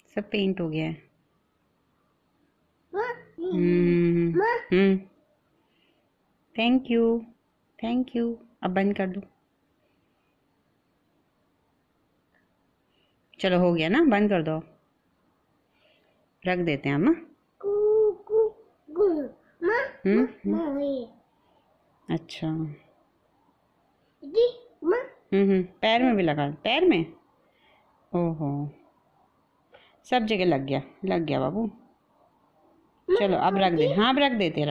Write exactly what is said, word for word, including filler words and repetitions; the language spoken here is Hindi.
सब पेंट हो गया है। हम्म हम्म थैंक यू थैंक यू। अब बंद कर दो। चलो हो गया ना, बंद कर दो। रख देते हैं हम। हम्म हम्म, अच्छा। हम्म हम्म पैर में भी लगा, पैर में। ओहो, सब जगह लग गया, लग गया बाबू। चलो अब रख दे, हाँ अब रख देते हैं।